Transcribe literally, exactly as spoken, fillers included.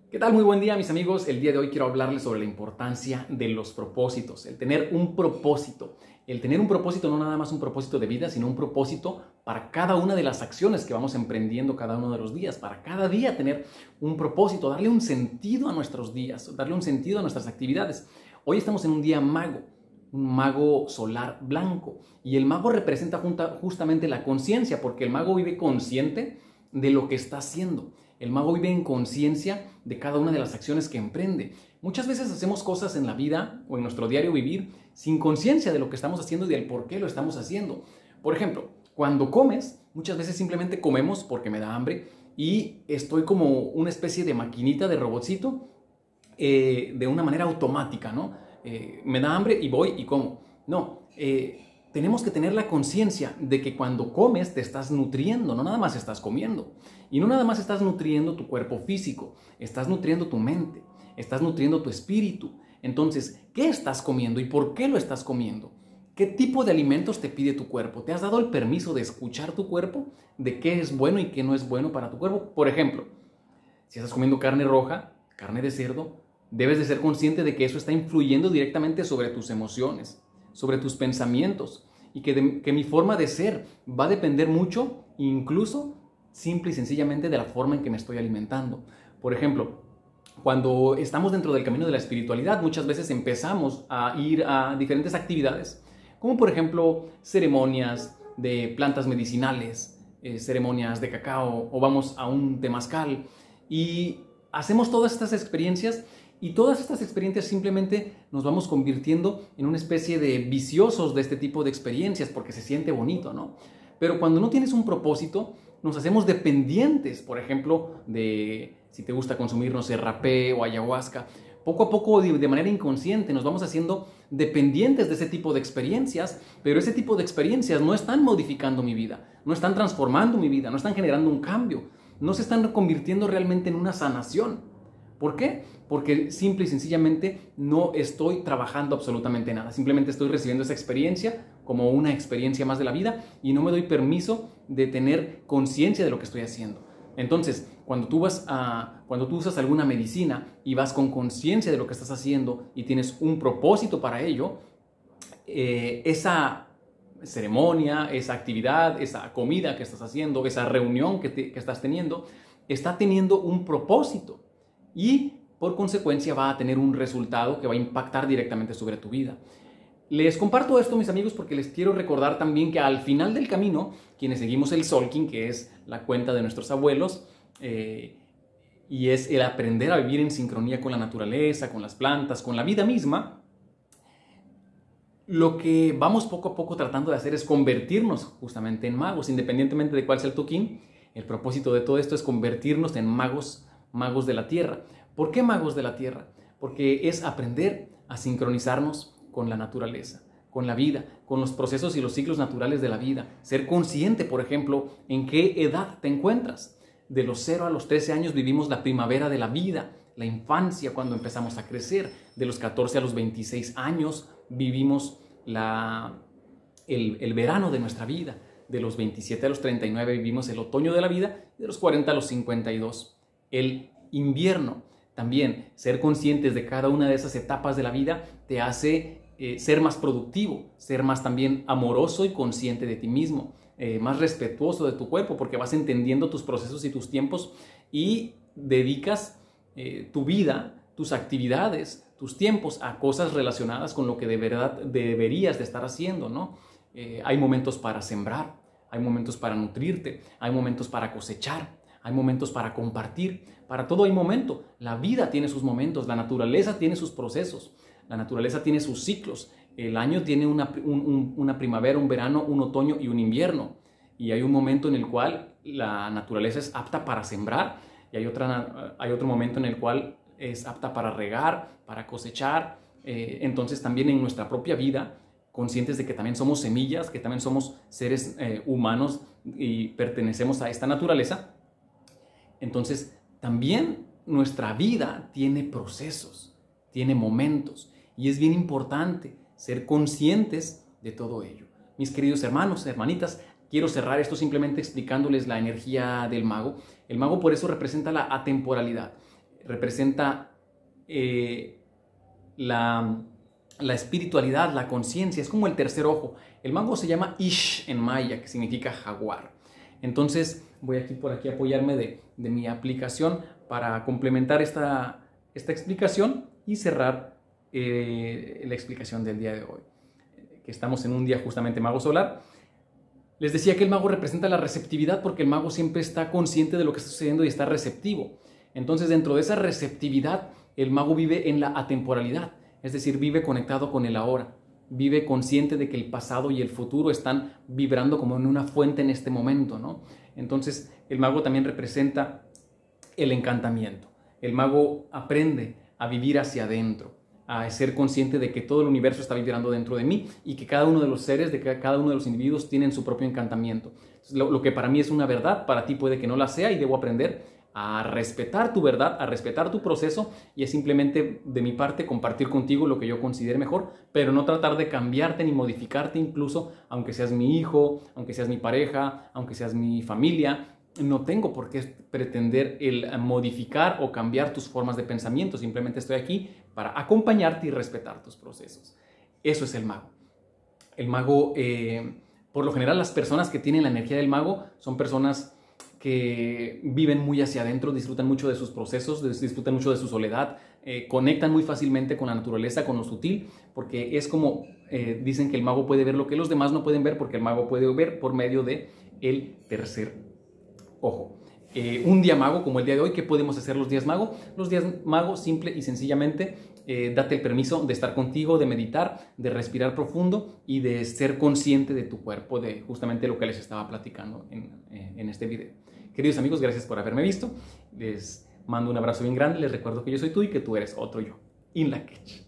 ¿Qué tal? Muy buen día, mis amigos. El día de hoy quiero hablarles sobre la importancia de los propósitos, el tener un propósito. El tener un propósito, no nada más un propósito de vida, sino un propósito para cada una de las acciones que vamos emprendiendo cada uno de los días. Para cada día tener un propósito, darle un sentido a nuestros días, darle un sentido a nuestras actividades. Hoy estamos en un día mago, un mago solar blanco. Y el mago representa justamente la conciencia, porque el mago vive consciente de lo que está haciendo. El mago vive en conciencia de cada una de las acciones que emprende. Muchas veces hacemos cosas en la vida o en nuestro diario vivir sin conciencia de lo que estamos haciendo y del por qué lo estamos haciendo. Por ejemplo, cuando comes, muchas veces simplemente comemos porque me da hambre y estoy como una especie de maquinita de robotcito eh, de una manera automática, ¿no? Eh, me da hambre y voy y como. No, eh, tenemos que tener la conciencia de que cuando comes te estás nutriendo, no nada más estás comiendo. Y no nada más estás nutriendo tu cuerpo físico, estás nutriendo tu mente, estás nutriendo tu espíritu. Entonces, ¿qué estás comiendo y por qué lo estás comiendo? ¿Qué tipo de alimentos te pide tu cuerpo? ¿Te has dado el permiso de escuchar tu cuerpo? ¿De qué es bueno y qué no es bueno para tu cuerpo? Por ejemplo, si estás comiendo carne roja, carne de cerdo, debes de ser consciente de que eso está influyendo directamente sobre tus emociones, sobre tus pensamientos, y que, de, que mi forma de ser va a depender mucho, incluso simple y sencillamente, de la forma en que me estoy alimentando. Por ejemplo, cuando estamos dentro del camino de la espiritualidad, muchas veces empezamos a ir a diferentes actividades, como por ejemplo ceremonias de plantas medicinales, eh, ceremonias de cacao, o vamos a un temazcal, y hacemos todas estas experiencias. Y todas estas experiencias simplemente nos vamos convirtiendo en una especie de viciosos de este tipo de experiencias porque se siente bonito, ¿no? Pero cuando no tienes un propósito, nos hacemos dependientes, por ejemplo, de si te gusta consumir, no sé, rapé o ayahuasca. Poco a poco, de manera inconsciente, nos vamos haciendo dependientes de ese tipo de experiencias, pero ese tipo de experiencias no están modificando mi vida, no están transformando mi vida, no están generando un cambio, no se están convirtiendo realmente en una sanación. ¿Por qué? Porque simple y sencillamente no estoy trabajando absolutamente nada. Simplemente estoy recibiendo esa experiencia como una experiencia más de la vida y no me doy permiso de tener conciencia de lo que estoy haciendo. Entonces, cuando tú, vas a, cuando tú usas alguna medicina y vas con conciencia de lo que estás haciendo y tienes un propósito para ello, eh, esa ceremonia, esa actividad, esa comida que estás haciendo, esa reunión que, te, que estás teniendo, está teniendo un propósito. Y por consecuencia va a tener un resultado que va a impactar directamente sobre tu vida. Les comparto esto, mis amigos, porque les quiero recordar también que al final del camino, quienes seguimos el Tzolk'in, que es la cuenta de nuestros abuelos, eh, y es el aprender a vivir en sincronía con la naturaleza, con las plantas, con la vida misma, lo que vamos poco a poco tratando de hacer es convertirnos justamente en magos, independientemente de cuál sea el toquín. El propósito de todo esto es convertirnos en magos magos de la tierra. ¿Por qué magos de la tierra? Porque es aprender a sincronizarnos con la naturaleza, con la vida, con los procesos y los ciclos naturales de la vida. Ser consciente, por ejemplo, en qué edad te encuentras. De los cero a los trece años vivimos la primavera de la vida, la infancia cuando empezamos a crecer. De los catorce a los veintiséis años vivimos la, el, el verano de nuestra vida. De los veintisiete a los treinta y nueve vivimos el otoño de la vida. De los cuarenta a los cincuenta y dos. El invierno. También ser conscientes de cada una de esas etapas de la vida te hace eh, ser más productivo, ser más también amoroso y consciente de ti mismo, eh, más respetuoso de tu cuerpo, porque vas entendiendo tus procesos y tus tiempos y dedicas eh, tu vida, tus actividades, tus tiempos a cosas relacionadas con lo que de verdad deberías de estar haciendo, ¿no? Eh, hay momentos para sembrar, hay momentos para nutrirte, hay momentos para cosechar, hay momentos para compartir, para todo hay momento. La vida tiene sus momentos, la naturaleza tiene sus procesos, la naturaleza tiene sus ciclos. El año tiene una, un, un, una primavera, un verano, un otoño y un invierno. Y hay un momento en el cual la naturaleza es apta para sembrar y hay, otra, hay otro momento en el cual es apta para regar, para cosechar. Eh, entonces también en nuestra propia vida, conscientes de que también somos semillas, que también somos seres eh, humanos y pertenecemos a esta naturaleza. Entonces, también nuestra vida tiene procesos, tiene momentos, y es bien importante ser conscientes de todo ello. Mis queridos hermanos, hermanitas, quiero cerrar esto simplemente explicándoles la energía del mago. El mago por eso representa la atemporalidad. representa eh, la, la espiritualidad, la conciencia, es como el tercer ojo. El mago se llama Ish en maya, que significa jaguar. Entonces voy aquí por aquí a apoyarme de, de mi aplicación para complementar esta, esta explicación y cerrar eh, la explicación del día de hoy, que estamos en un día justamente mago solar. Les decía que el mago representa la receptividad porque el mago siempre está consciente de lo que está sucediendo y está receptivo. Entonces, dentro de esa receptividad, el mago vive en la atemporalidad, es decir, vive conectado con el ahora, vive consciente de que el pasado y el futuro están vibrando como en una fuente en este momento, ¿no? Entonces, el mago también representa el encantamiento. El mago aprende a vivir hacia adentro, a ser consciente de que todo el universo está vibrando dentro de mí y que cada uno de los seres, de que cada uno de los individuos tienen su propio encantamiento. Lo, lo que para mí es una verdad, para ti puede que no la sea y debo aprender a respetar tu verdad, a respetar tu proceso y es simplemente de mi parte compartir contigo lo que yo considere mejor, pero no tratar de cambiarte ni modificarte incluso, aunque seas mi hijo, aunque seas mi pareja, aunque seas mi familia. No tengo por qué pretender el modificar o cambiar tus formas de pensamiento, simplemente estoy aquí para acompañarte y respetar tus procesos. Eso es el mago. El mago, eh, por lo general las personas que tienen la energía del mago son personas que viven muy hacia adentro, disfrutan mucho de sus procesos, disfrutan mucho de su soledad, eh, conectan muy fácilmente con la naturaleza, con lo sutil, porque es como eh, dicen que el mago puede ver lo que los demás no pueden ver, porque el mago puede ver por medio de el tercer ojo. Eh, un día mago como el día de hoy, ¿qué podemos hacer los días mago? Los días mago, simple y sencillamente, eh, date el permiso de estar contigo, de meditar, de respirar profundo y de ser consciente de tu cuerpo, de justamente lo que les estaba platicando en, eh, en este video. Queridos amigos, gracias por haberme visto. Les mando un abrazo bien grande. Les recuerdo que yo soy tú y que tú eres otro yo. In la Quech.